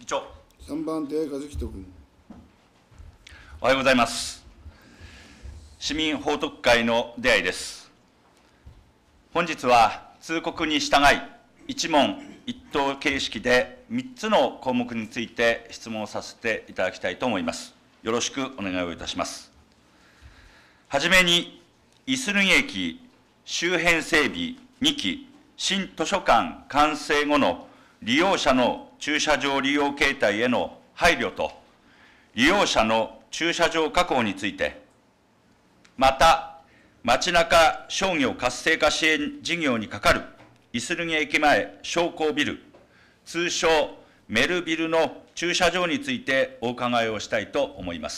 長。 3番手、和人君。 おはようございます。市民報徳会の出会いです。本日は通告に従い、一問一答形式で3つの項目について質問させていただきたいと思います。よろしくお願いをいたします。はじめに、いするぎ駅周辺整備2期新図書館完成後の利用者の駐車場利用形態への配慮と、利用者の駐車場確保について、また、街中商業活性化支援事業にかかるいするぎ駅前商工ビル、通称メルビルの駐車場についてお伺いをしたいと思います。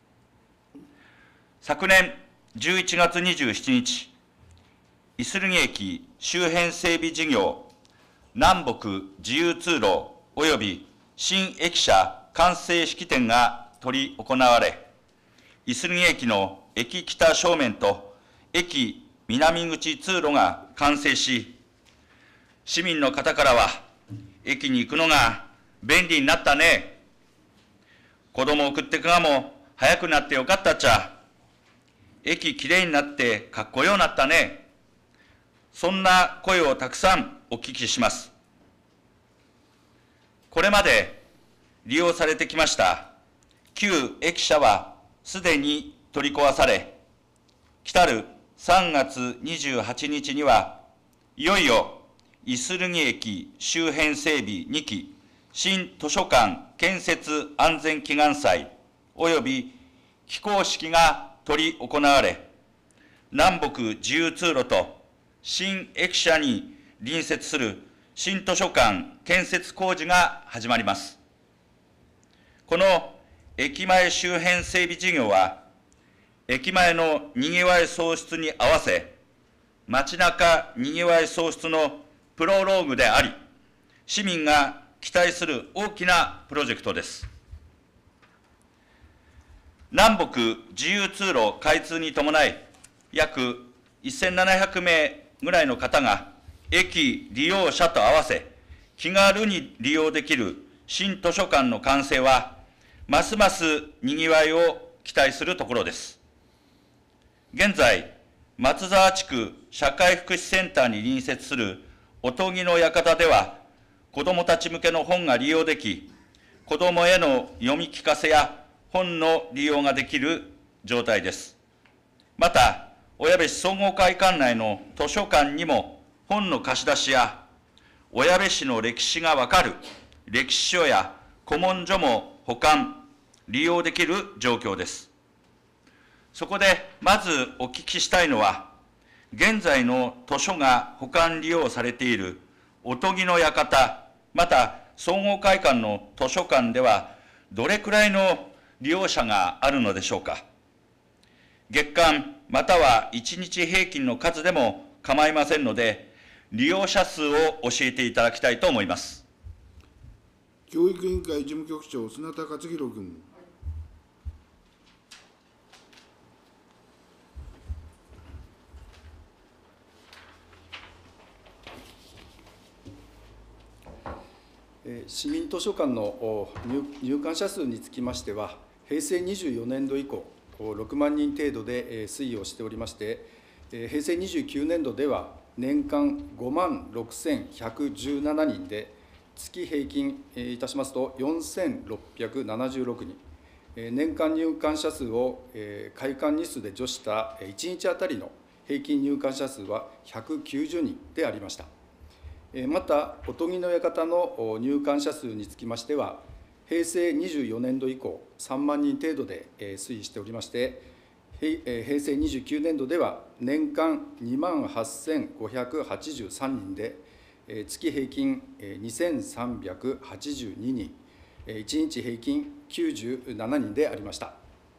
昨年11月27日、いするぎ駅周辺整備事業南北自由通路及び新駅舎完成式典が執り行われ、いするぎ駅の駅北正面と駅南口通路が完成し、市民の方からは、駅に行くのが便利になったね、子供を送ってくがも早くなってよかったっちゃ、駅きれいになってかっこようなったね、そんな声をたくさんお聞きします。これまで利用されてきました旧駅舎はすでに取り壊され、来たる3月28日には、いよいよいするぎ駅周辺整備2期新図書館建設安全祈願祭及び起工式が執り行われ、南北自由通路と新駅舎に隣接する新図書館建設工事が始まります。この駅前周辺整備事業は、駅前のにぎわい創出に合わせ、街中にぎわい創出のプロローグであり、市民が期待する大きなプロジェクトです。南北自由通路開通に伴い、約1700名ぐらいの方が、駅利用者と合わせ、気軽に利用できる新図書館の完成は、ますますにぎわいを期待するところです。現在、松沢地区社会福祉センターに隣接するおとぎの館では、子どもたち向けの本が利用でき、子どもへの読み聞かせや本の利用ができる状態です。また、小矢部市総合会館内の図書館にも本の貸し出しや、小矢部市の歴史がわかる歴史書や古文書も保管、利用できる状況です。そこでまずお聞きしたいのは、現在の図書が保管利用されているおとぎの館、また総合会館の図書館では、どれくらいの利用者があるのでしょうか。月間または1日平均の数でも構いませんので、利用者数を教えていただきたいと思います。 教育委員会事務局長、砂田勝弘君。 市民図書館の入館者数につきましては、平成24年度以降、6万人程度で推移をしておりまして、平成29年度では年間5万6117人で、月平均いたしますと4676人、年間入館者数を開館日数で除した1日あたりの平均入館者数は190人でありました。また、おとぎの館の入館者数につきましては、平成24年度以降、3万人程度で推移しておりまして、平成29年度では年間2万8583人で、月平均2382人、1日平均97人でありました。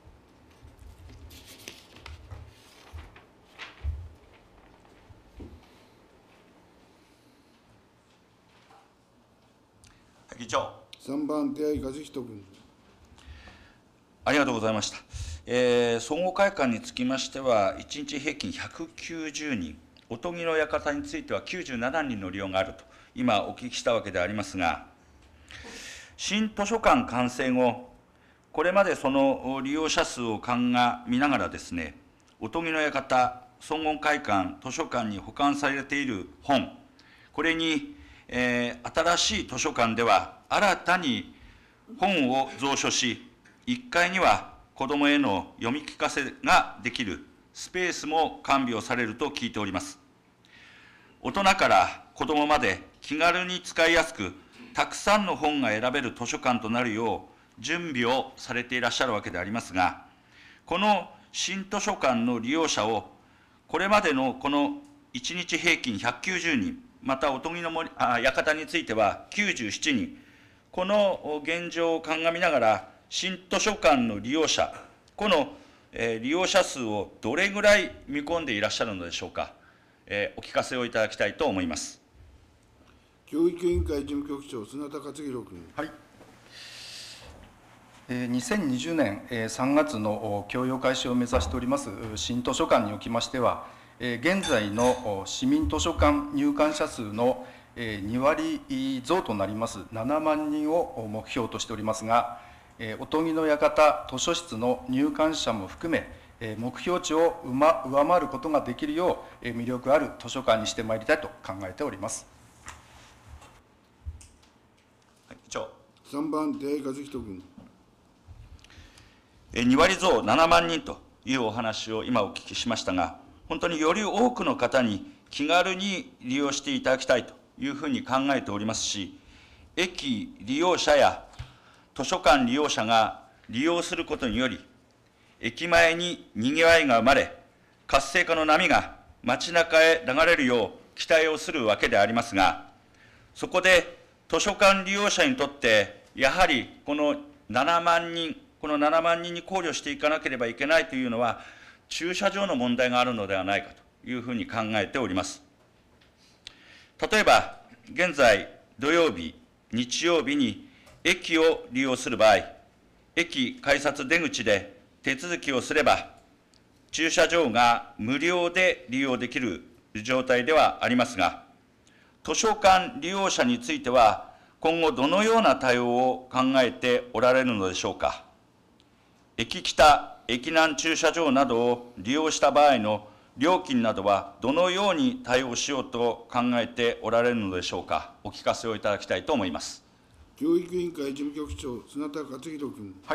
議長。 3番手、和人君。 ありがとうございました。総合会館につきましては、1日平均190人、おとぎの館については97人の利用があると、今お聞きしたわけでありますが、 新図書館完成後、これまでその利用者数を鑑みながらですね、おとぎの館、総合会館、図書館に保管されている本、これに、新しい図書館では新たに本を蔵書し、1階には子どもへの読み聞かせができるスペースも完備をされると聞いております。大人から子どもまで気軽に使いやすく、たくさんの本が選べる図書館となるよう準備をされていらっしゃるわけでありますが、この新図書館の利用者を、これまでのこの1日平均190人、またおとぎの館については97人、この現状を鑑みながら、新図書館の利用者、この利用者数をどれぐらい見込んでいらっしゃるのでしょうか。お聞かせをいただきたいと思います。 教育委員会事務局長、砂田勝弘君。 はい。2020年3月の供用開始を目指しております新図書館におきましては、現在の市民図書館入館者数の2割増となります7万人を目標としておりますが、おとぎの館図書室の入館者も含め、目標値を上回ることができるよう、魅力ある図書館にしてまいりたいと考えております。 はい、以上。 3番、出会和人君。 2割増7万人というお話を今お聞きしましたが、本当により多くの方に気軽に利用していただきたいというふうに考えておりますし、駅利用者や図書館利用者が利用することにより、駅前ににぎわいが生まれ、活性化の波が街中へ流れるよう期待をするわけでありますが、そこで図書館利用者にとって、やはりこの7万人に考慮していかなければいけないというのは、駐車場の問題があるのではないかというふうに考えております。例えば、現在、土曜日、日曜日に駅を利用する場合、駅改札出口で手続きをすれば、駐車場が無料で利用できる状態ではありますが、図書館利用者については、今後どのような対応を考えておられるのでしょうか。駅北、駅南駐車場などを利用した場合の料金などはどのように対応しようと考えておられるのでしょうか。お聞かせをいただきたいと思います。 教育委員会事務局長、砂田勝弘君。 はい。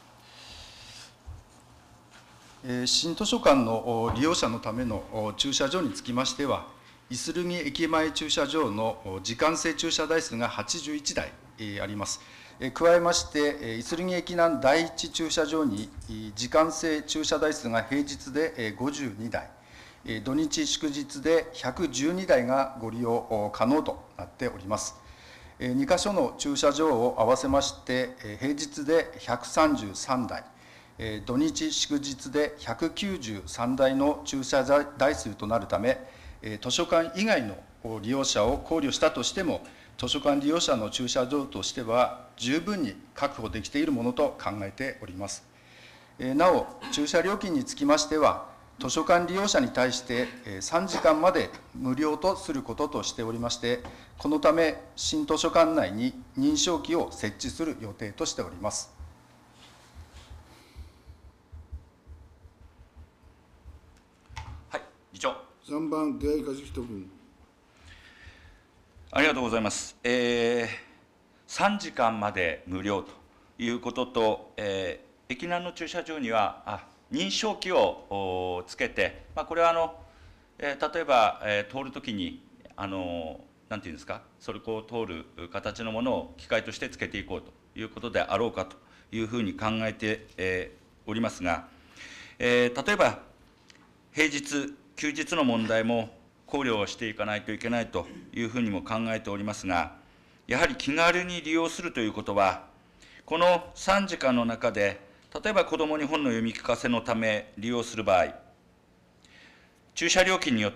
新図書館の利用者のための駐車場につきましては、いするぎ駅前駐車場の時間制駐車台数が81台あります。加えまして、いするぎ駅南第一駐車場に時間制駐車台数が平日で52台、土日祝日で112台がご利用可能となっております。2か所の駐車場を合わせまして、平日で133台、土日祝日で193台の駐車台数となるため、図書館以外の利用者を考慮したとしても、図書館利用者の駐車場としては十分に確保できているものと考えております。なお、駐車料金につきましては、図書館利用者に対して3時間まで無料とすることとしておりまして、このため、新図書館内に認証機を設置する予定としております。 はい、議長。 3番、出会和人君。 ありがとうございます。3時間まで無料ということと、駅南の駐車場には認証機をつけて、これは例えば、通るときになんていうんですか、それを通る形のものを機械としてつけていこうということであろうかというふうに考えて、おりますが、例えば平日、休日の問題も考慮をしていかないといけないというふうにも考えておりますが、やはり気軽に利用するということは、この3時間の中で、例えば子どもに本の読み聞かせのため利用する場合、駐車料金によって、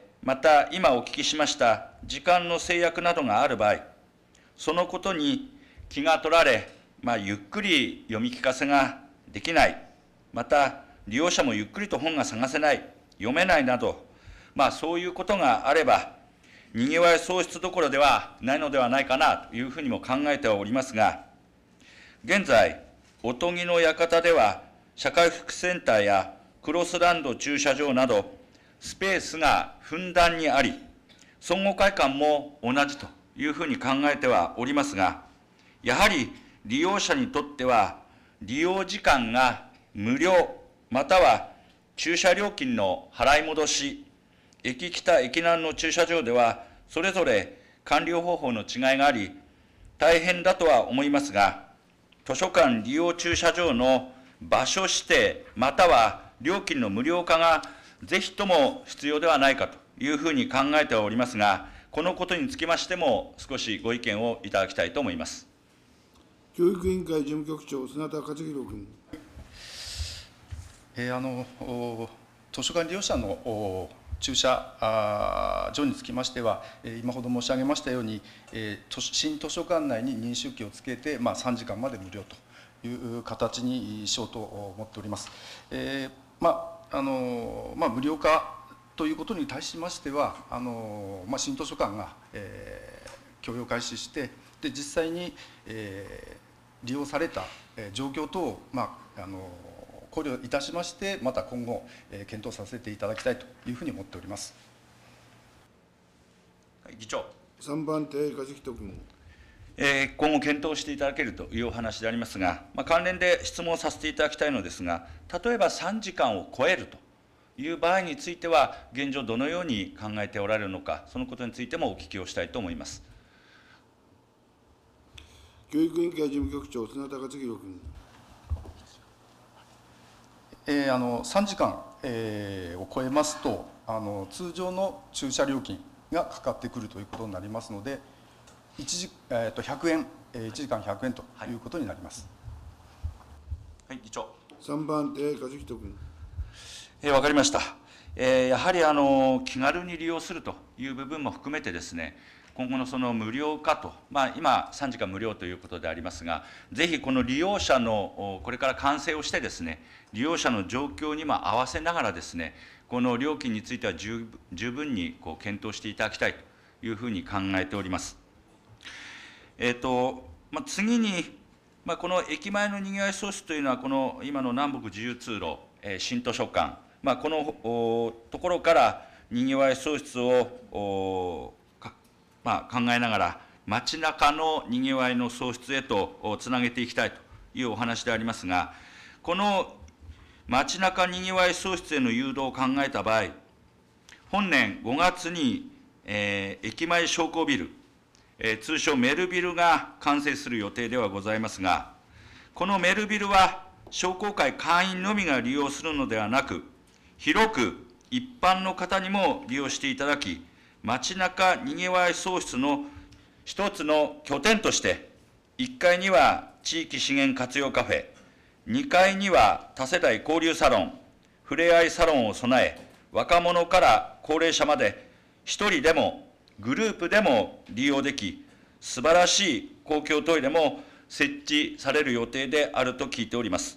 また今お聞きしました時間の制約などがある場合、そのことに気が取られ、ゆっくり読み聞かせができない、また利用者もゆっくりと本が探せない、読めないなど、そういうことがあれば、 にぎわい創出どころではないのではないかなというふうにも考えてはおりますが、現在、おとぎの館では、社会福祉センターやクロスランド駐車場など、スペースがふんだんにあり、総合会館も同じというふうに考えてはおりますが、やはり利用者にとっては、利用時間が無料、または駐車料金の払い戻し、駅北、駅南の駐車場では、それぞれ管理方法の違いがあり、大変だとは思いますが、図書館利用駐車場の場所指定、または料金の無料化がぜひとも必要ではないかというふうに考えておりますが、このことにつきましても、少しご意見をいただきたいと思います。 教育委員会事務局長、砂田勝弘君。 図書館利用者の駐車場につきましては、今ほど申し上げましたように、新図書館内に認証機をつけて、3時間まで無料という形にしようと思っております。無料化ということに対しましては、新図書館が、供用開始して、で実際に、利用された状況等を、考慮いたしまして、また今後、検討させていただきたいというふうに思っております。 議長。 3番手、梶人君。 今後検討していただけるというお話でありますが、関連で質問させていただきたいのですが、例えば3時間を超えるという場合については、現状、どのように考えておられるのか、そのことについてもお聞きをしたいと思います。 教育委員会事務局長、砂田勝弘君。 3時間、を超えますと、通常の駐車料金がかかってくるということになりますので、100円、1時間100円ということになります。 はい、議長。 3番手、梶人君。 わかりました。やはり気軽に利用するという部分も含めてですね、今後のその無料化と、今、3時間無料ということでありますが、ぜひこの利用者の、これから完成をしてですね、利用者の状況にも合わせながらですね、この料金については十分に検討していただきたいというふうに考えております。次に、この駅前のにぎわい創出というのは、この今の南北自由通路、新図書館、このところからにぎわい創出を考えながら、街中のにぎわいの創出へとつなげていきたいというお話でありますが、この街中にぎわい創出への誘導を考えた場合、本年5月に、駅前商工ビル、通称メルビルが完成する予定ではございますが、このメルビルは商工会会員のみが利用するのではなく、広く一般の方にも利用していただき、街中にぎわい創出の一つの拠点として、1階には地域資源活用カフェ、2階には多世代交流サロン、ふれあいサロンを備え、若者から高齢者まで、一人でもグループでも利用でき、素晴らしい公共トイレも設置される予定であると聞いております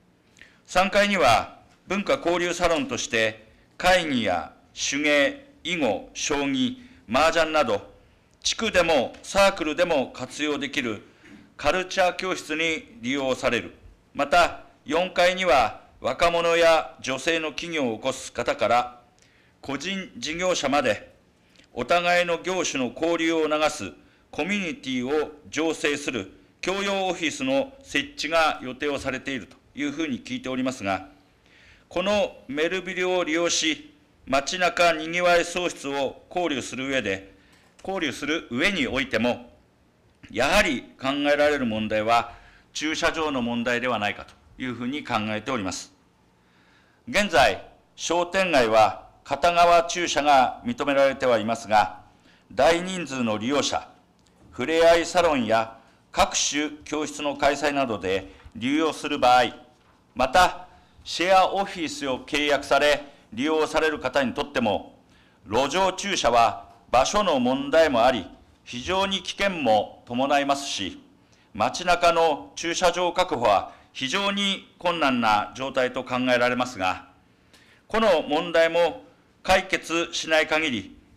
。3階には文化交流サロンとして、会議や手芸、囲碁、将棋、麻雀など、地区でもサークルでも活用できるカルチャー教室に利用される。また、4階には若者や女性の企業を起こす方から、個人事業者まで、お互いの業種の交流を促すコミュニティを醸成する共用オフィスの設置が予定をされているというふうに聞いておりますが、このメルビルを利用し、街中にぎわい創出を考慮する上においても、やはり考えられる問題は、駐車場の問題ではないかというふうに考えております。現在、商店街は片側駐車が認められてはいますが、大人数の利用者、ふれあいサロンや各種教室の開催などで利用する場合、また、シェアオフィスを契約され、利用される方にとっても、路上駐車は場所の問題もあり、非常に危険も伴いますし、街中の駐車場確保は非常に困難な状態と考えられますが、この問題も解決しない限り、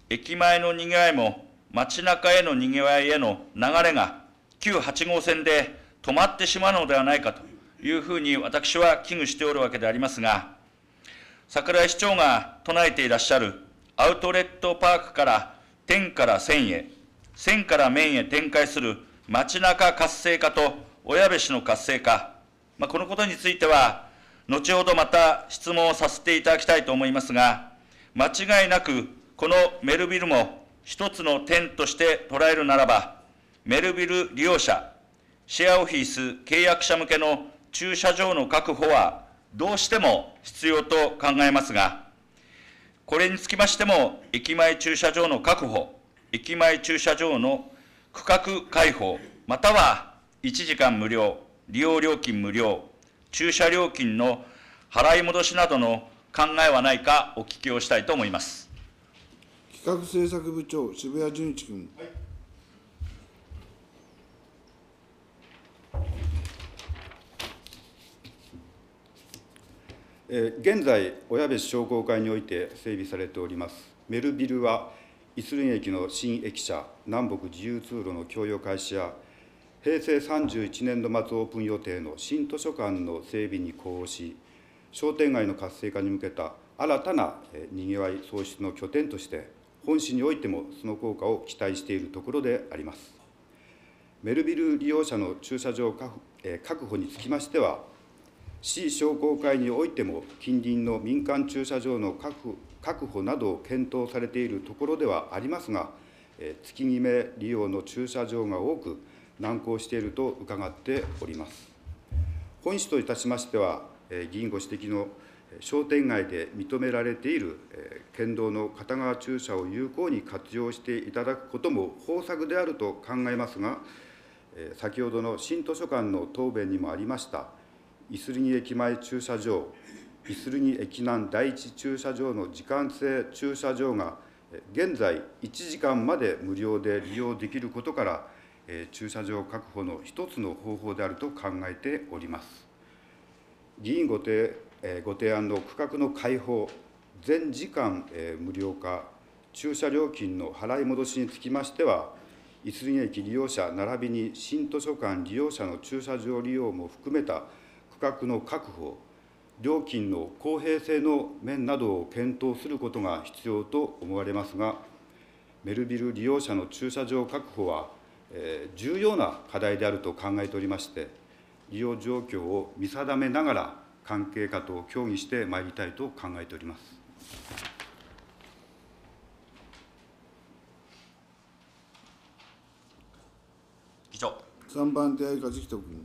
駅前のにぎわいも街中へのにぎわいへの流れが旧8号線で止まってしまうのではないかというふうに私は危惧しておるわけでありますが、櫻井市長が唱えていらっしゃるアウトレットパークから点から線へ、線から面へ展開する街中活性化と小矢部市の活性化、このことについては、後ほどまた質問をさせていただきたいと思いますが、間違いなくこのメルビルも一つの点として捉えるならば、メルビル利用者、シェアオフィス契約者向けの駐車場の確保はどうしても必要と考えますが、これにつきましても、駅前駐車場の確保、駅前駐車場の区画開放、または1時間無料、利用料金無料、駐車料金の払い戻しなどの考えはないかお聞きをしたいと思います。 企画政策部長、渋谷淳一君。 現在、小矢部市商工会において整備されておりますメルビルは、イスリン駅の新駅舎、南北自由通路の供与開始や、平成31年度末オープン予定の新図書館の整備に呼応し、商店街の活性化に向けた新たなにぎわい創出の拠点として、本市においてもその効果を期待しているところであります。メルビル利用者の駐車場確保につきましては、市商工会においても近隣の民間駐車場の確保などを検討されているところではありますが、月決め利用の駐車場が多く難航していると伺っております。本市といたしましては、議員ご指摘の商店街で認められている県道の片側駐車を有効に活用していただくことも方策であると考えますが、先ほどの新図書館の答弁にもありましたイスルニ駅前駐車場、イスルニ駅南第一駐車場の時間制駐車場が現在1時間まで無料で利用できることから、駐車場確保の一つの方法であると考えております。議員ご提案の区画の開放、全時間無料化、駐車料金の払い戻しにつきましては、イスルニ駅利用者並びに新図書館利用者の駐車場利用も含めた区画の確保、料金の公平性の面などを検討することが必要と思われますが、メルビル利用者の駐車場確保は、重要な課題であると考えておりまして、利用状況を見定めながら、関係課と協議してまいりたいと考えております。 議長。 3番手、相梶人君。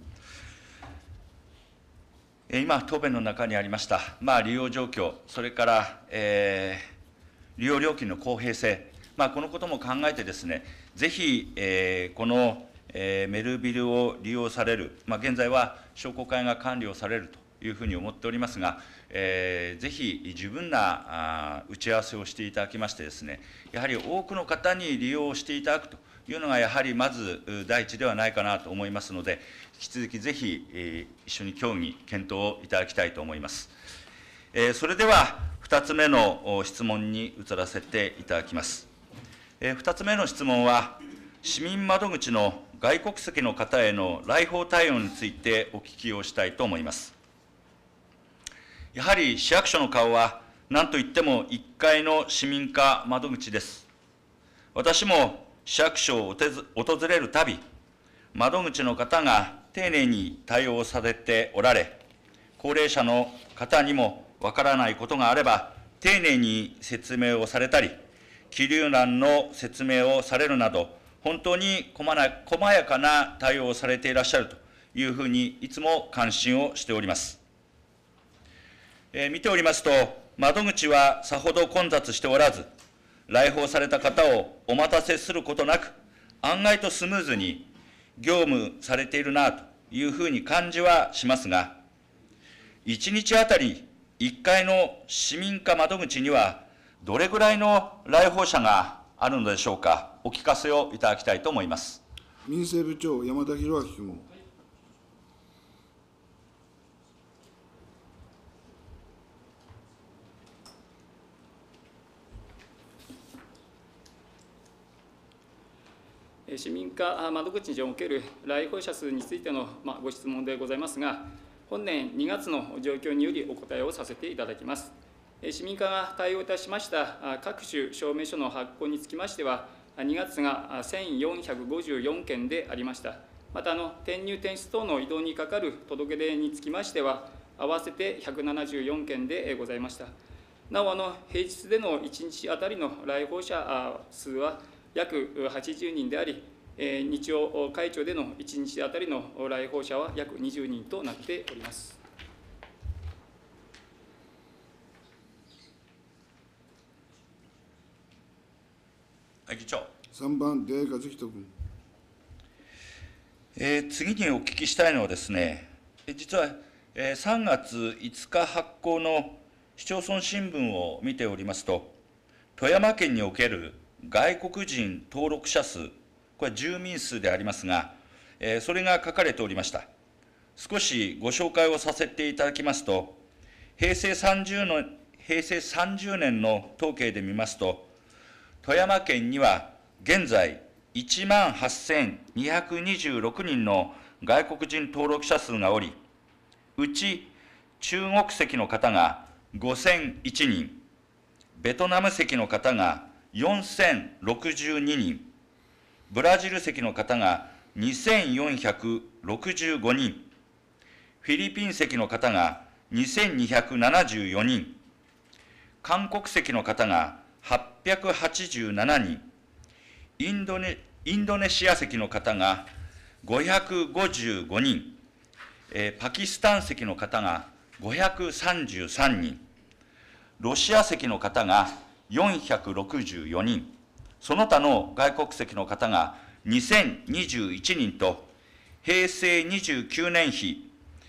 今、答弁の中にありました、利用状況、それから、利用料金の公平性、このことも考えてですね、ぜひ、この、メルビルを利用される、現在は商工会が管理をされるというふうに思っておりますが、ぜひ十分な打ち合わせをしていただきましてですね、やはり多くの方に利用していただくというのが、やはりまず第一ではないかなと思いますので、引き続きぜひ一緒に協議、検討をいただきたいと思います。それでは、2つ目の質問に移らせていただきます。2つ目の質問は、市民窓口の外国籍の方への来訪対応についてお聞きをしたいと思います。やはり市役所の顔は、なんといっても1階の市民課窓口です。私も市役所を訪れるたび、窓口の方が丁寧に対応されておられ、高齢者の方にもわからないことがあれば、丁寧に説明をされたり、記入欄の説明をされるなど、本当に細やかな対応をされていらっしゃるというふうに、いつも感心をしております。見ておりますと、窓口はさほど混雑しておらず、来訪された方をお待たせすることなく、案外とスムーズに業務されているなというふうに感じはしますが、1日あたり1階の市民課窓口には、どれぐらいの来訪者があるのでしょうか、お聞かせをいただきたいと思います。 民政部長、山田博明君。 市民課窓口における来訪者数についてのご質問でございますが、本年2月の状況によりお答えをさせていただきます。市民課が対応いたしました各種証明書の発行につきましては、2月が1454件でありました。また、転入転出等の移動にかかる届け出につきましては、合わせて174件でございました。なお、平日での1日当たりの来訪者数は約80人であり、日曜会長での1日当たりの来訪者は約20人となっております。 議長。 3番、出井和人君。 次にお聞きしたいのはですね、実は3月5日発行の市町村新聞を見ておりますと、富山県における外国人登録者数、これは住民数でありますが、それが書かれておりました。少しご紹介をさせていただきますと、平成30年の統計で見ますと、富山県には現在18,226人の外国人登録者数がおり、うち中国籍の方が5001人、ベトナム籍の方が4062人、ブラジル籍の方が2465人、フィリピン籍の方が2274人、韓国籍の方が887人、インドネシア籍の方が555人、パキスタン籍の方が533人、ロシア籍の方が464人、その他の外国籍の方が2021人と、平成29年比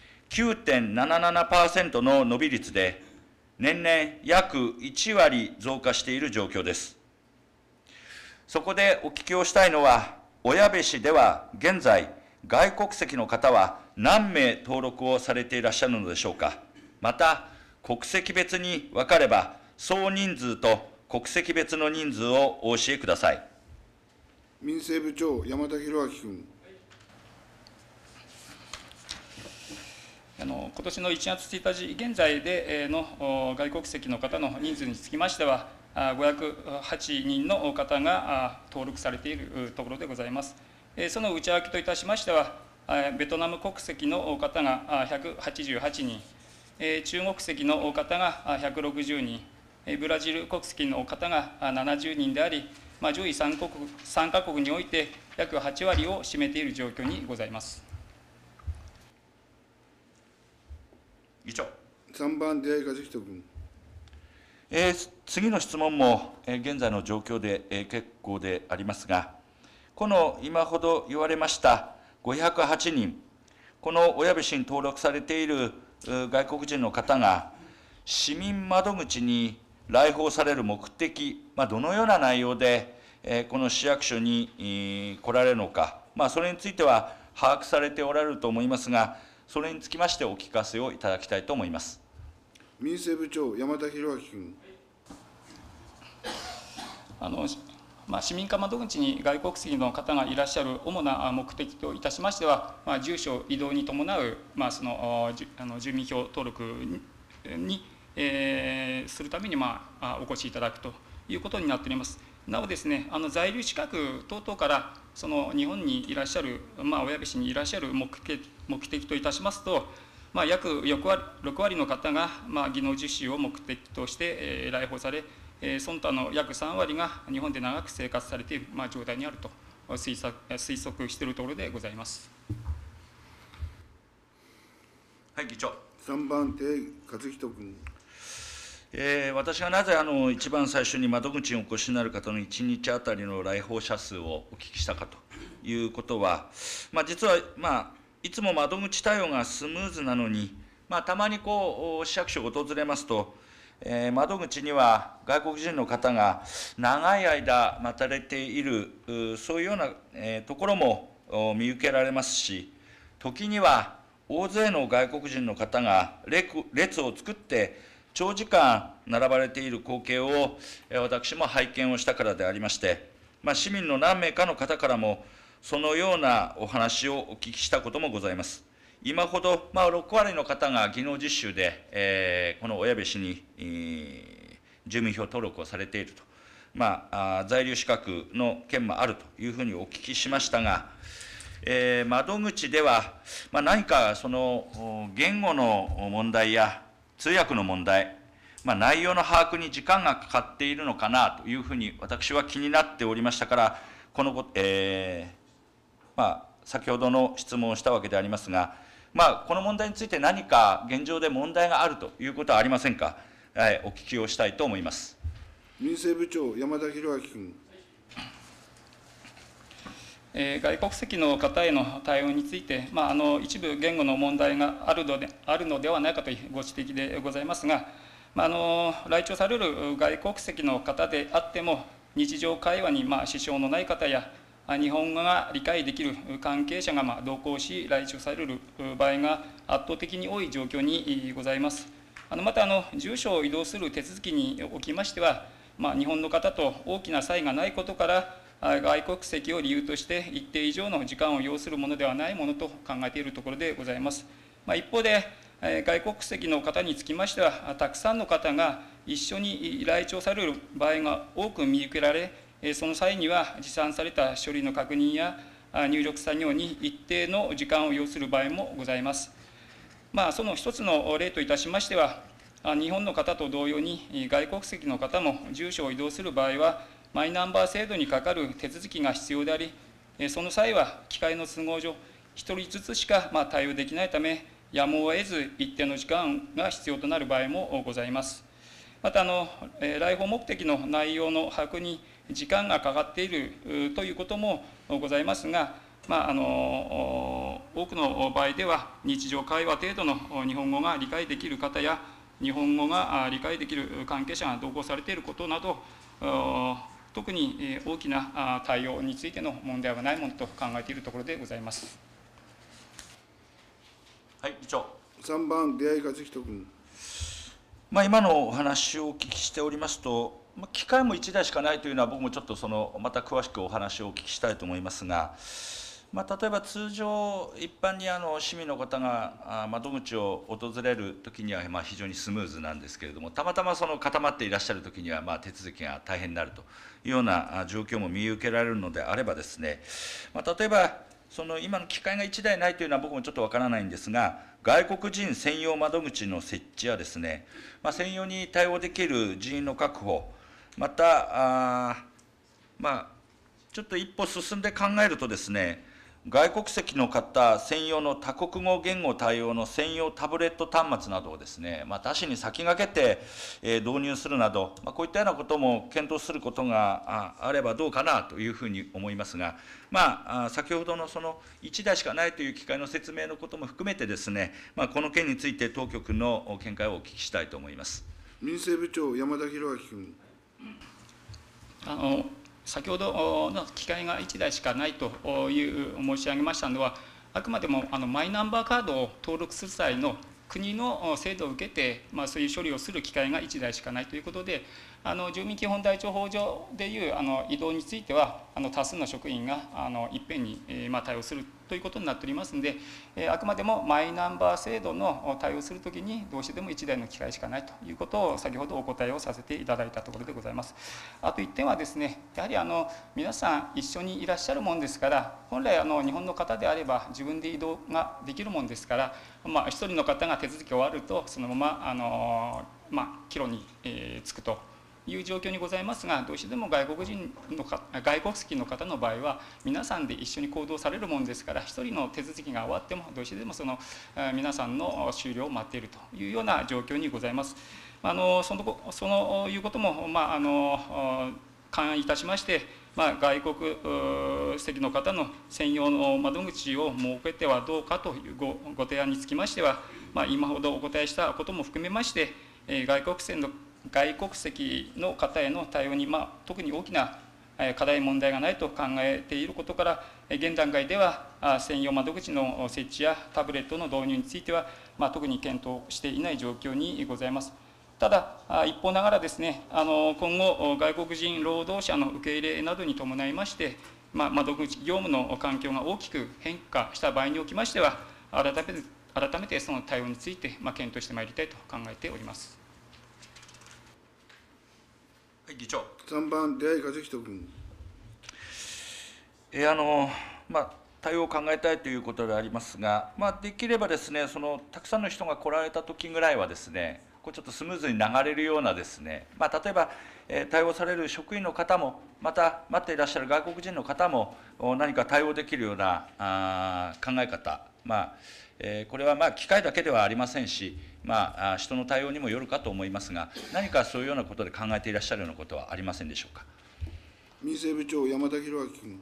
9.77% の伸び率で、年々約1割増加している状況です。そこでお聞きをしたいのは、小矢部市では現在、外国籍の方は何名登録をされていらっしゃるのでしょうか。また、国籍別に分かれば、総人数と国籍別の人数をお教えください。 民政部長、山田裕明君。 今年の1月1日現在での外国籍の方の人数につきましては、508人の方が登録されているところでございます。その内訳といたしましては、ベトナム国籍の方が188人、中国籍の方が160人、ブラジル国籍の方が70人であり、上位3カ国において約8割を占めている状況にございます。 議長。 3番、出井和人君。 次の質問も現在の状況で結構でありますが、この今ほど言われました508人、この小矢部市に登録されている外国人の方が、市民窓口に来訪される目的、どのような内容でこの市役所に来られるのか、それについては把握されておられると思いますが、それにつきましてお聞かせをいただきたいと思います。 民政部長、山田裕明君。 市民課窓口に外国籍の方がいらっしゃる主な目的といたしましては、住所移動に伴う、住民票登録に、するために、お越しいただくということになっております。なおですね、在留資格等々から日本にいらっしゃる、小矢部市にいらっしゃる目的といたしますと、約6割の方が技能実習を目的として来訪され、その他の約3割が日本で長く生活されている状態にあると推測しているところでございます。 はい、議長。 3番、出井和人君。 私がなぜ一番最初に窓口にお越しになる方の1日あたりの来訪者数をお聞きしたかということは、実はいつも窓口対応がスムーズなのに、たまに市役所を訪れますと、窓口には外国人の方が長い間待たれている、そういうようなところも見受けられますし、時には大勢の外国人の方が列を作って長時間並ばれている光景を私も拝見をしたからでありまして、 市民の何名かの方からも、そのようなお話をお聞きしたこともございます。今ほど、6割の方が技能実習で、この小矢部市に、住民票登録をされていると、在留資格の件もあるというふうにお聞きしましたが、窓口では、何かその言語の問題や通訳の問題、内容の把握に時間がかかっているのかなというふうに私は気になっておりましたから、この先ほどの質問をしたわけでありますが、この問題について何か現状で問題があるということはありませんか、お聞きをしたいと思います。 民政部長、山田裕明君。 外国籍の方への対応について、一部言語の問題があるのではないかというご指摘でございますが、来庁される外国籍の方であっても、日常会話に支障のない方や、日本語が理解できる関係者が同行し、来庁される場合が圧倒的に多い状況にございます。また住所を移動する手続きにおきましては、日本の方と大きな差異がないことから、外国籍を理由として一定以上の時間を要するものではないものと考えているところでございます。一方で、外国籍の方につきましては、たくさんの方が一緒に来庁される場合が多く見受けられ、その際には持参された書類の確認や入力作業に一定の時間を要する場合もございます。その一つの例といたしましては、日本の方と同様に外国籍の方も住所を移動する場合は、マイナンバー制度にかかる手続きが必要であり、その際は機会の都合上、1人ずつしか対応できないため、やむを得ず一定の時間が必要となる場合もございます。また来訪目的の内容の把握に時間がかかっているということもございますが、多くの場合では、日常会話程度の日本語が理解できる方や、日本語が理解できる関係者が同行されていることなど、特に大きな対応についての問題はないものと考えているところでございます。 はい、議長。 3番、出会い和人君。 今のお話をお聞きしておりますと、機械も1台しかないというのは、僕もちょっとまた詳しくお話をお聞きしたいと思いますが、例えば通常、一般に市民の方が窓口を訪れるときには非常にスムーズなんですけれども、たまたま固まっていらっしゃるときには手続きが大変になるというような状況も見受けられるのであればですね、例えば今の機械が1台ないというのは僕もちょっとわからないんですが、外国人専用窓口の設置やですね、専用に対応できる人員の確保、またちょっと一歩進んで考えるとですね、外国籍の方専用の多国語言語対応の専用タブレット端末などをですね、他市に先駆けて導入するなど、こういったようなことも検討することがあればどうかなというふうに思いますが、先ほどの1台しかないという機械の説明のことも含めてですね、この件について当局の見解をお聞きしたいと思います。 民政部長、山田裕明君。 先ほどの機械が1台しかないという申し上げましたのは、あくまでもマイナンバーカードを登録する際の国の制度を受けて、そういう処理をする機械が1台しかないということで、住民基本台帳法上でいう移動については、多数の職員がいっぺんに対応するということになっておりますので、あくまでもマイナンバー制度の対応するときに、どうしても1台の機械しかないということを、先ほどお答えをさせていただいたところでございます。あと1点はですね、やはり皆さん一緒にいらっしゃるもんですから、本来日本の方であれば自分で移動ができるもんですから、1人の方が手続き終わると、そのまま帰路に着くという状況にございますが、どうしても外国籍の方の場合は、皆さんで一緒に行動されるものですから、1人の手続きが終わっても、どうしても皆さんの終了を待っているというような状況にございます。そういうことも、勘案いたしまして、外国籍の方の専用の窓口を設けてはどうかというご提案につきましては、今ほどお答えしたことも含めまして、外国籍の方への対応に、特に大きな課題問題がないと考えていることから、現段階では専用窓口の設置やタブレットの導入については、特に検討していない状況にございます。 ただ、一方ながらですね、今後、外国人労働者の受け入れなどに伴いまして、窓口業務の環境が大きく変化した場合におきましては、改めてその対応について検討してまいりたいと考えております。 はい、議長。 3番、出会い和人君。 対応を考えたいということでありますが、できればですね、たくさんの人が来られた時ぐらいはですね、ちょっとスムーズに流れるようなですね、例えば、対応される職員の方も、また待っていらっしゃる外国人の方も、何か対応できるような考え方、これは機械だけではありませんし、人の対応にもよるかと思いますが、何かそういうようなことで考えていらっしゃるようなことはありませんでしょうか。 民政部長、山田裕明君。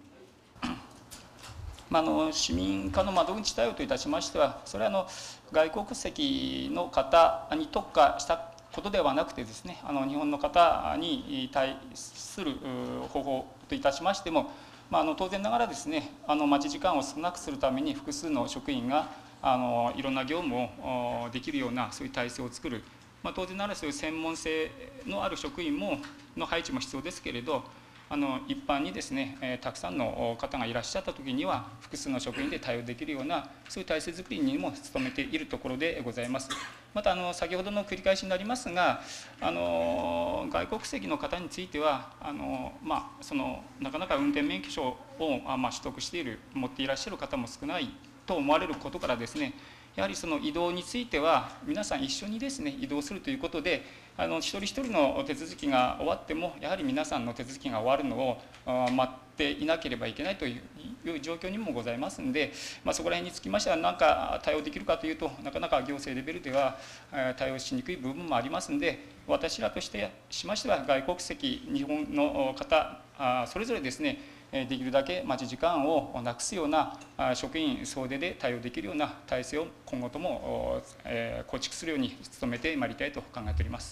市民課の窓口対応といたしましては、それは外国籍の方に特化したことではなくてですね、日本の方に対する方法といたしましても、当然ながらですね、待ち時間を少なくするために複数の職員がいろんな業務をできるようなそういう体制を作る、当然ながらそういう専門性のある職員の配置も必要ですけれど、一般にですね、たくさんの方がいらっしゃったときには、複数の職員で対応できるような、そういう体制づくりにも努めているところでございます。また、先ほどの繰り返しになりますが、外国籍の方については、なかなか運転免許証を取得している、持っていらっしゃる方も少ないと思われることからですね、やはりその移動については、皆さん一緒にですね、移動するということで、一人一人の手続きが終わっても、やはり皆さんの手続きが終わるのを待っていなければいけないという状況にもございますので、そこら辺につきましては、何か対応できるかというと、なかなか行政レベルでは対応しにくい部分もありますので、私らとしましては、外国籍、日本の方、それぞれですね、できるだけ待ち時間をなくすような職員総出で対応できるような体制を今後とも構築するように努めてまいりたいと考えております。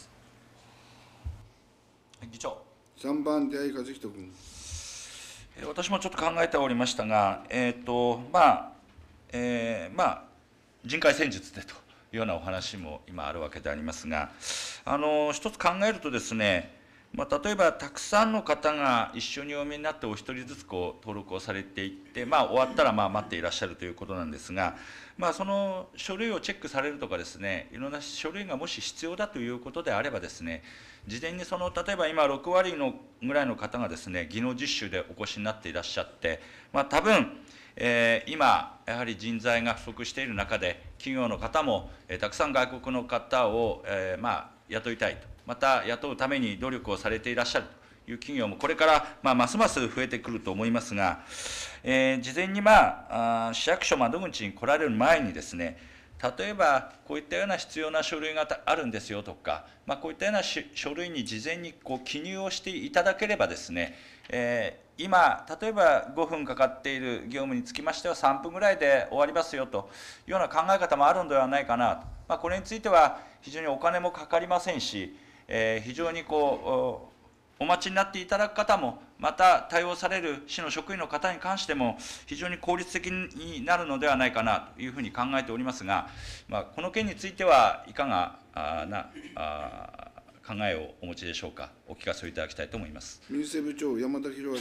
議長。 3番、出会い和人君。 私もちょっと考えておりましたが、人海戦術でというようなお話も今あるわけでありますが、一つ考えるとですね、例えばたくさんの方が一緒にお見えになってお一人ずつ登録をされていって、終わったら待っていらっしゃるということなんですが、その書類をチェックされるとかですね、いろんな書類がもし必要だということであればですね、事前に例えば今6割のぐらいの方がですね、技能実習でお越しになっていらっしゃって、多分、今やはり人材が不足している中で、企業の方もたくさん外国の方を雇いたいと、また雇うために努力をされていらっしゃるという企業もこれからますます増えてくると思いますが、事前に市役所窓口に来られる前にですね、例えばこういったような必要な書類があるんですよとか、こういったような書類に事前に記入をしていただければですね、今例えば5分かかっている業務につきましては3分ぐらいで終わりますよというような考え方もあるのではないかなと、これについては非常にお金もかかりませんし、非常にお待ちになっていただく方も、また対応される市の職員の方に関しても非常に効率的になるのではないかなというふうに考えておりますが、この件についてはいかがな考えをお持ちでしょうか。お聞かせいただきたいと思います。 民政部長、山田裕明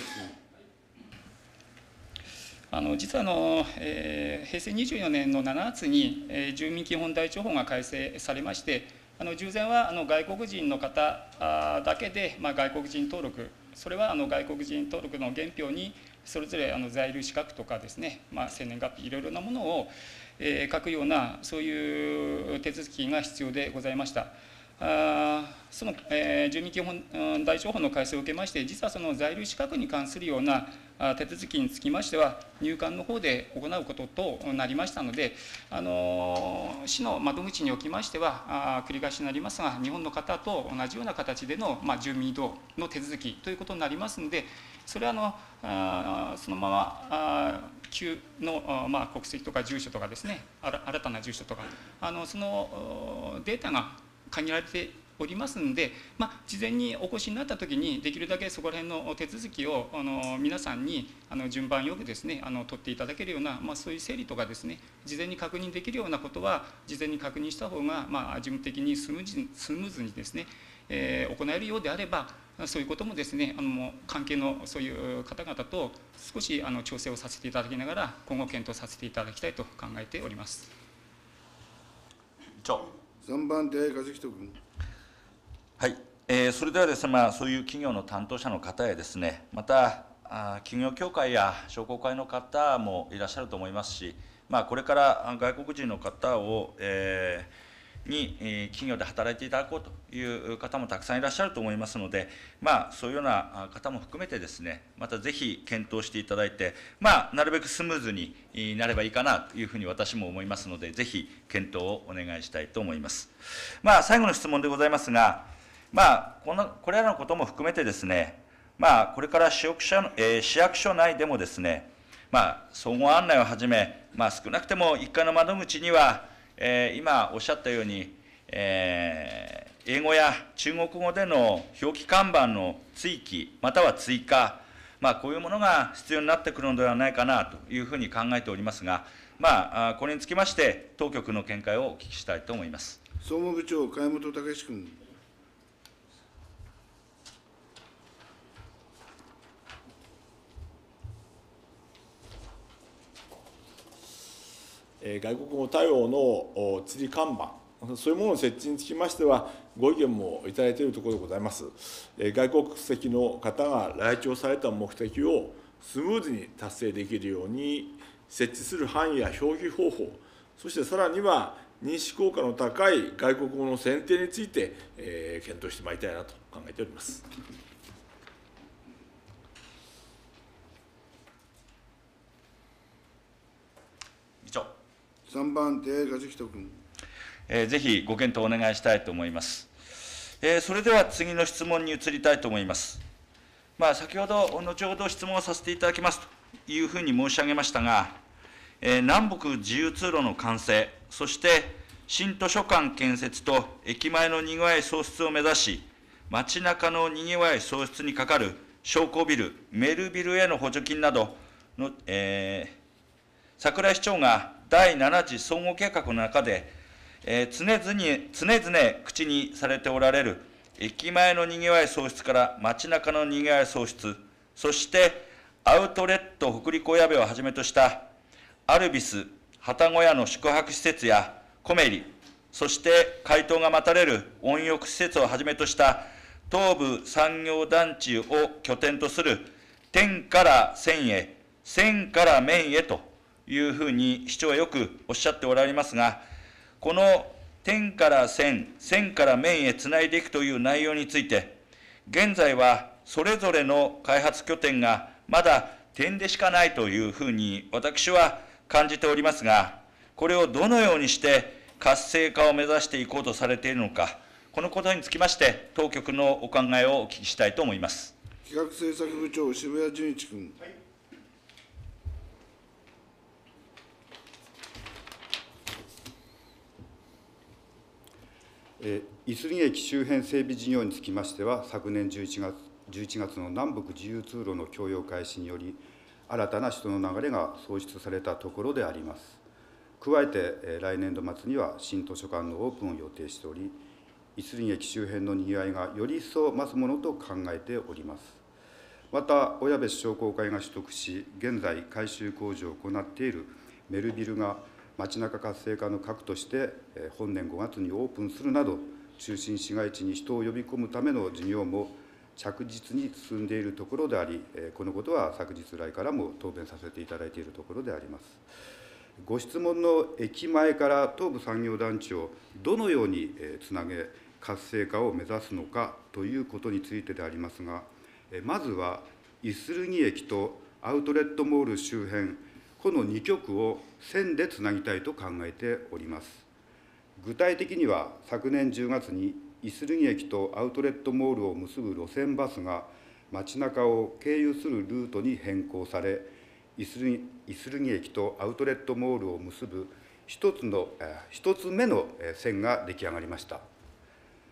君。実は平成24年の7月に住民基本台帳法が改正されまして、従前は外国人の方だけで外国人登録、それは外国人登録の原票にそれぞれ在留資格とかですね、生年月日いろいろなものを書くようなそういう手続きが必要でございました。その住民基本台帳法の改正を受けまして、実はその在留資格に関するような手続きにつきましては、入管の方で行うこととなりましたので、市の窓口におきましては、繰り返しになりますが、日本の方と同じような形での住民移動の手続きということになりますので、それはそのまま旧の国籍とか住所とかですね、新たな住所とか、そのデータが限られておりますので、事前にお越しになったときに、できるだけそこら辺の手続きを皆さんに順番よくですね、取っていただけるような、そういう整理とかですね、事前に確認できるようなことは、事前に確認した方が、事務的にスムーズにですね、行えるようであれば、そういうこともですね、関係のそういう方々と少し調整をさせていただきながら、今後検討させていただきたいと考えております。 3番手、和人君。 はい、それではですね、そういう企業の担当者の方やですね、また企業協会や商工会の方もいらっしゃると思いますし、これから外国人の方を、企業で働いていただこうという方もたくさんいらっしゃると思いますので、そういうような方も含めてですね、またぜひ検討していただいて、なるべくスムーズになればいいかなというふうに私も思いますので、ぜひ検討をお願いしたいと思います。最後の質問でございますが、これらのことも含めてですね、これから市役所内でもですね、総合案内をはじめ、少なくても1階の窓口には、今おっしゃったように、英語や中国語での表記看板の追記または追加、こういうものが必要になってくるのではないかなというふうに考えておりますが、これにつきまして当局の見解をお聞きしたいと思います。 総務部長、貝本武君。 外国語対応の釣り看板、そういうものの設置につきましては、ご意見もいただいているところでございます。外国籍の方が来庁された目的をスムーズに達成できるように、設置する範囲や表記方法、そしてさらには認識効果の高い外国語の選定について、検討してまいりたいなと考えております。 議長。 3番手、和人君。 ぜひご検討お願いしたいと思います。それでは次の質問に移りたいと思います。先ほど、後ほど質問をさせていただきますというふうに申し上げましたが、南北自由通路の完成、そして新図書館建設と駅前のにぎわい創出を目指し、街中のにぎわい創出にかかる商工ビル、メルビルへの補助金などの、櫻井市長が第7次総合計画の中で、常々口にされておられる駅前のにぎわい創出から街中のにぎわい創出、そしてアウトレット北陸親部をはじめとしたアルビス、旅籠屋の宿泊施設やコメリ、そして回答が待たれる温浴施設をはじめとした東部産業団地を拠点とする天から線へ、線から面へというふうに市長はよくおっしゃっておられますが、この天から線、線から面へつないでいくという内容について、現在はそれぞれの開発拠点がまだ点でしかないというふうに私は感じておりますが、これをどのようにして活性化を目指していこうとされているのか、このことにつきまして、当局のお考えをお聞きしたいと思います。 企画政策部長、渋谷純一君。 いすみ駅周辺整備事業につきましては、昨年11月の南北自由通路の供用開始により、新たな人の流れが創出されたところであります。加えて、来年度末には新図書館のオープンを予定しており、いすみ駅周辺のにぎわいがより一層増すものと考えております。また、小矢部市商工会が取得し、現在改修工事を行っているメルビルが、街中活性化の核として、本年5月にオープンするなど、中心市街地に人を呼び込むための事業も着実に進んでいるところであり、このことは昨日来からも答弁させていただいているところであります。ご質問の駅前から東部産業団地をどのようにつなげ、活性化を目指すのかということについてでありますが、まずは、いするぎ駅とアウトレットモール周辺、この2局を線でつなぎたいと考えております。具体的には、昨年10月にいするぎ駅とアウトレットモールを結ぶ路線バスが街中を経由するルートに変更され、いするぎ駅とアウトレットモールを結ぶ一つ目の線が出来上がりました。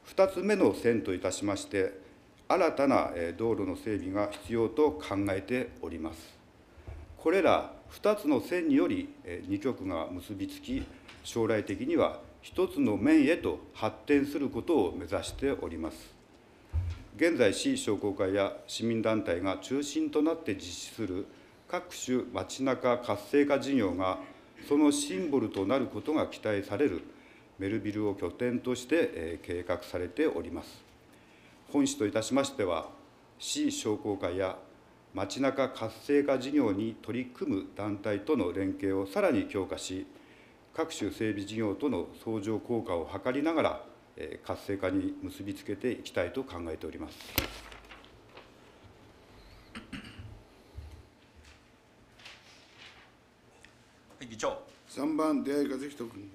2つ目の線といたしまして、新たな道路の整備が必要と考えております。これら2つの線により2局が結びつき、将来的には1つの面へと発展することを目指しております。現在、市商工会や市民団体が中心となって実施する各種街中活性化事業が、そのシンボルとなることが期待されるメルビルを拠点として計画されております。本市といたしましては、市商工会や街中活性化事業に取り組む団体との連携をさらに強化し、各種整備事業との相乗効果を図りながら、活性化に結びつけていきたいと考えております。 議長。 3番、出会和人君。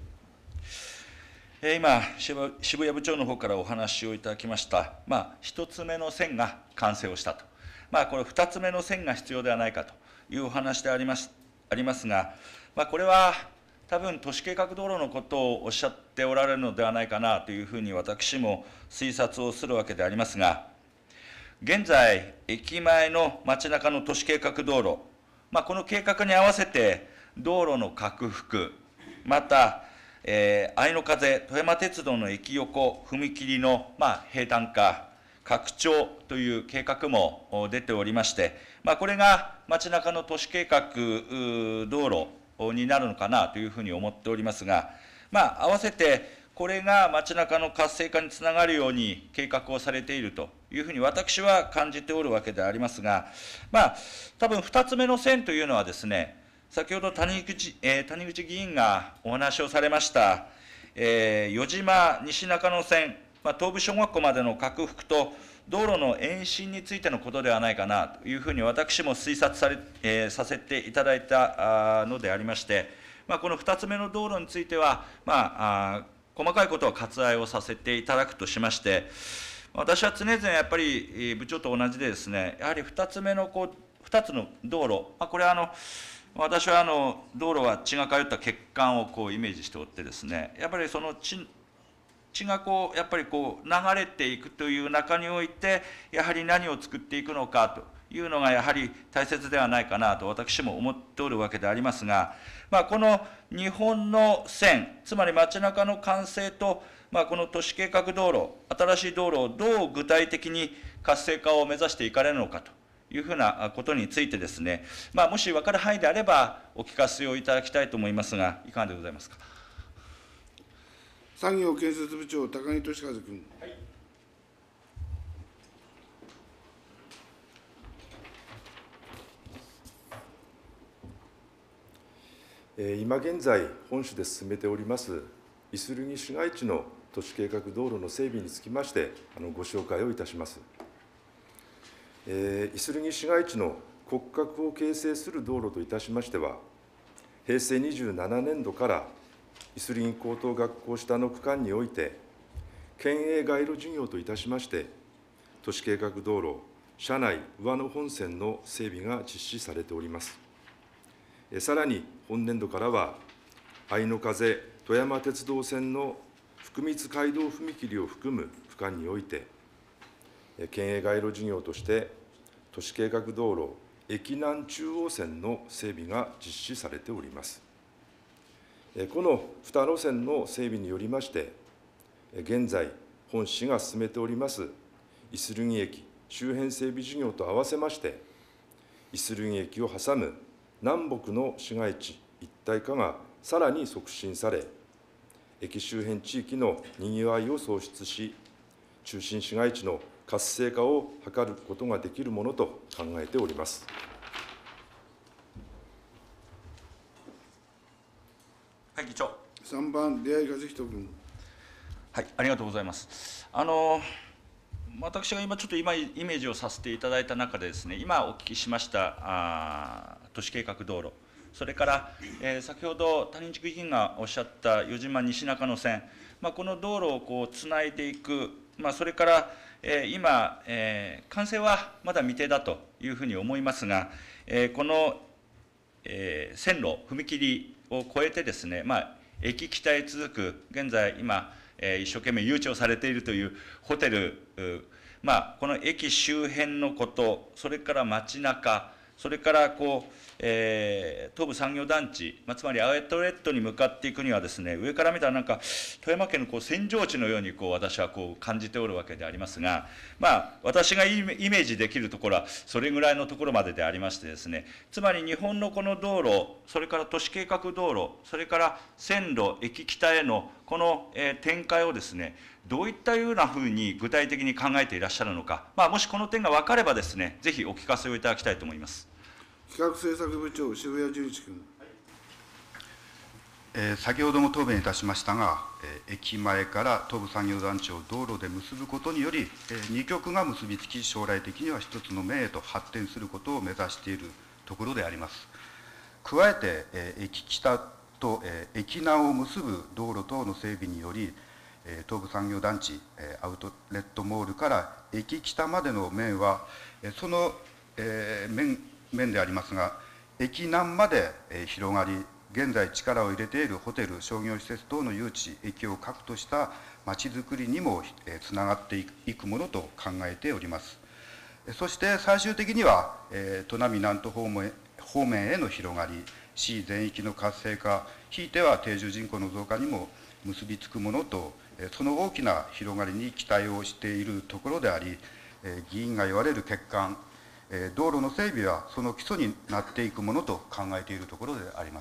今、渋谷部長の方からお話をいただきました、1つ目の線が完成をしたと、これ、2つ目の線が必要ではないかというお話でありますが、これは多分、都市計画道路のことをおっしゃっておられるのではないかなというふうに私も推察をするわけでありますが、現在、駅前の街中の都市計画道路、この計画に合わせて、道路の拡幅、また、愛の風、富山鉄道の駅横、踏切の平坦化、拡張という計画も出ておりまして、これが街中の都市計画道路になるのかなというふうに思っておりますが、合わせてこれが街中の活性化につながるように計画をされているというふうに私は感じておるわけでありますが、多分2つ目の線というのはですね、先ほど谷口議員がお話をされました、余島西中野線、東部小学校までの拡幅と道路の延伸についてのことではないかなというふうに私も推察させていただいたのでありまして、この2つ目の道路については、細かいことは割愛をさせていただくとしまして、私は常々やっぱり部長と同じでですね、やはり2つ目の2つの道路、これは私は道路は血が通った血管をイメージしておってですね、やっぱりその血がやっぱり流れていくという中において、やはり何を作っていくのかというのがやはり大切ではないかなと私も思っておるわけでありますが、この日本の線、つまり街中の完成と、この都市計画道路、新しい道路をどう具体的に活性化を目指していかれるのかというふうなことについてですね、もし分かる範囲であればお聞かせをいただきたいと思いますが、いかがでございますか。 産業建設部長、高木俊和君。 今現在、本市で進めておりますいするぎ市街地の都市計画道路の整備につきましてご紹介をいたします。いするぎ市街地の骨格を形成する道路といたしましては、平成27年度からいするぎ高等学校下の区間において、県営街路事業といたしまして、都市計画道路、車内上野本線の整備が実施されております。さらに、本年度からは、愛の風富山鉄道線の福光街道踏切を含む区間において、県営街路事業として、都市計画道路、駅南中央線の整備が実施されております。この2路線の整備によりまして、現在、本市が進めております、いするぎ駅周辺整備事業と合わせまして、いするぎ駅を挟む南北の市街地一体化がさらに促進され、駅周辺地域のにぎわいを創出し、中心市街地の活性化を図ることができるものと考えております。 はい、議長。 3番、出会和人君。 はい、ありがとうございます。私がちょっとイメージをさせていただいた中でですね、今お聞きしました都市計画道路、それから、先ほど谷口議員がおっしゃった余島西中野線、この道路をつないでいく、それから、今、完成はまだ未定だというふうに思いますが、この、線路、踏切を越えてですね、駅北へ続く、現在、今、 一生懸命誘致をされているというホテル、この駅周辺のこと、それから街中、それから東部産業団地、つまりアウトレットに向かっていくにはですね、上から見たらなんか富山県の扇状地のように私は感じておるわけでありますが、私がイメージできるところはそれぐらいのところまででありましてですね、つまり日本のこの道路、それから都市計画道路、それから線路、駅北へのこの展開をですね、どういったようなふうに具体的に考えていらっしゃるのか、もしこの点が分かればですね、ぜひお聞かせをいただきたいと思います。 企画政策部長、渋谷純一君。 先ほども答弁いたしましたが、駅前から東部産業団地を道路で結ぶことにより、2局が結びつき、将来的には一つの名へと発展することを目指しているところであります。加えて、駅北と駅南を結ぶ道路等の整備により、東部産業団地、アウトレットモールから駅北までの面は、その面でありますが、駅南まで広がり、現在力を入れているホテル、商業施設等の誘致、駅を核としたまちづくりにもつながっていくものと考えております。そして最終的には、砺波南都方面への広がり、市全域の活性化、ひいては定住人口の増加にも結びつくものと、その大きな広がりに期待をしているところであり、議員が言われる欠陥、道路の整備はその基礎になっていくものと考えているところであります。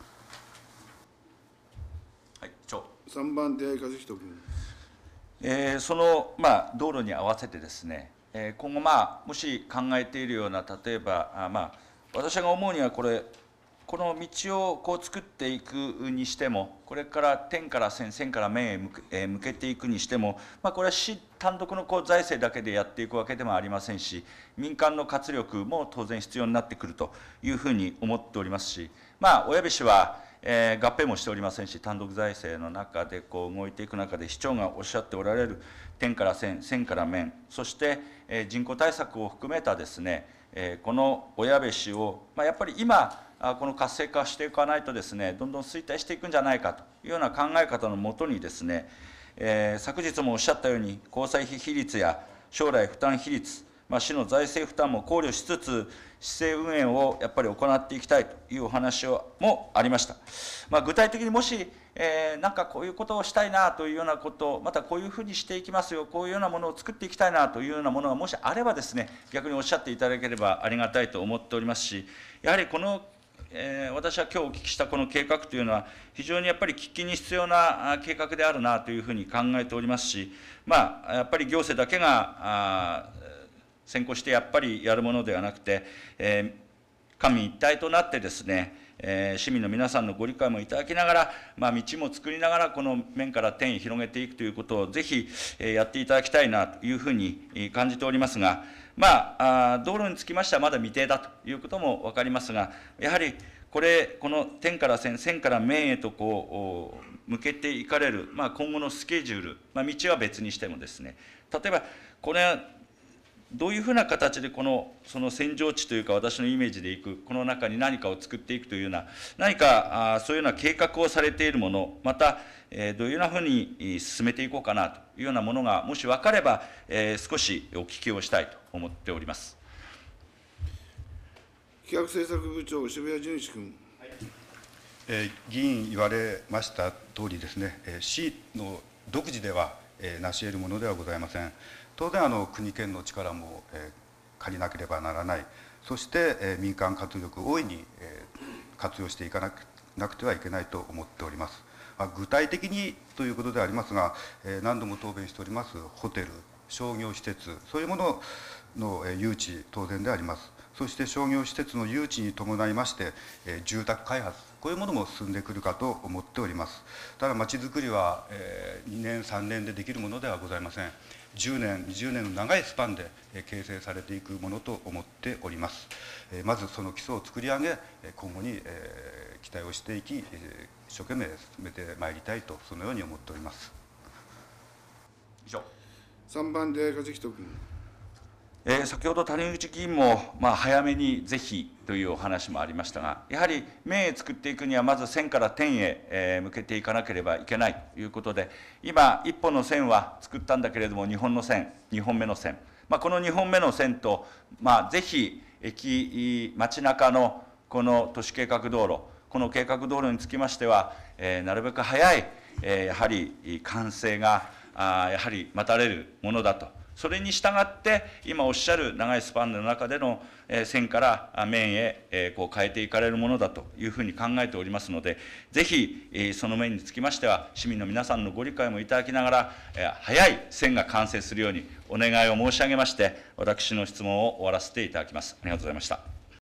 はい、 3番手、和人君。 その、道路に合わせてですね、今後、もし考えているような、例えば、私が思うにはこの道を作っていくにしても、これから点から線、線から面へ向けていくにしても、これは市単独の財政だけでやっていくわけでもありませんし、民間の活力も当然必要になってくるというふうに思っておりますし、親部市は、合併もしておりませんし、単独財政の中で動いていく中で、市長がおっしゃっておられる点から線、線から面、そして人口対策を含めたですね、この小矢部市を、やっぱり今、この活性化していかないとですね、どんどん衰退していくんじゃないかというような考え方のもとにですね、昨日もおっしゃったように、交際費比率や将来負担比率、市の財政負担も考慮しつつ、市政運営をやっぱり行っていきたいというお話もありました。具体的にもし、なんかこういうことをしたいなというようなこと、またこういうふうにしていきますよ、こういうようなものを作っていきたいなというようなものがもしあればですね、逆におっしゃっていただければありがたいと思っておりますし、やはりこの私は今日お聞きしたこの計画というのは、非常にやっぱり喫緊に必要な計画であるなというふうに考えておりますし、やっぱり行政だけが先行してやっぱりやるものではなくて、官民一体となってですね、市民の皆さんのご理解もいただきながら、道も作りながら、この面から点に広げていくということをぜひやっていただきたいなというふうに感じておりますが、道路につきましてはまだ未定だということも分かりますが、やはりこの点から線、線から面へと向けていかれる、今後のスケジュール、道は別にしてもですね、例えばこれはどういうふうな形でその扇状地というか、私のイメージでいく、この中に何かを作っていくというような、何かそういうような計画をされているもの、またどういうようなふうに進めていこうかなというようなものが、もし分かれば、少しお聞きをしたいと思っております。 企画政策部長、渋谷純一君。 議員言われました通りですね、市の独自では成し得るものではございません。当然国県の力も借りなければならない、そして民間活力を大いに活用していかなくてはいけないと思っております。具体的にということでありますが、何度も答弁しておりますホテル、商業施設、そういうものの誘致当然であります。そして商業施設の誘致に伴いまして住宅開発、こういうものも進んでくるかと思っております。ただまちづくりは2年3年でできるものではございません。10年20年の長いスパンで形成されていくものと思っております。まずその基礎を作り上げ、今後に期待をしていき、一生懸命進めてまいりたいと、そのように思っております。 以上。 3番手、和人君。 先ほど谷口議員も、早めにぜひというお話もありましたが、やはり面へ作っていくには、まず線から点へ向けていかなければいけないということで、今、1本の線は作ったんだけれども、2本の線、2本目の線、この2本目の線と、ぜひ街中のこの都市計画道路、この計画道路につきましては、なるべく早い、やはり完成がやはり待たれるものだと。それに従って、今おっしゃる長いスパンの中での線から面へこう変えていかれるものだというふうに考えておりますので、ぜひその面につきましては、市民の皆さんのご理解もいただきながら、早い線が完成するようにお願いを申し上げまして、私の質問を終わらせていただきます。ありがとうございました。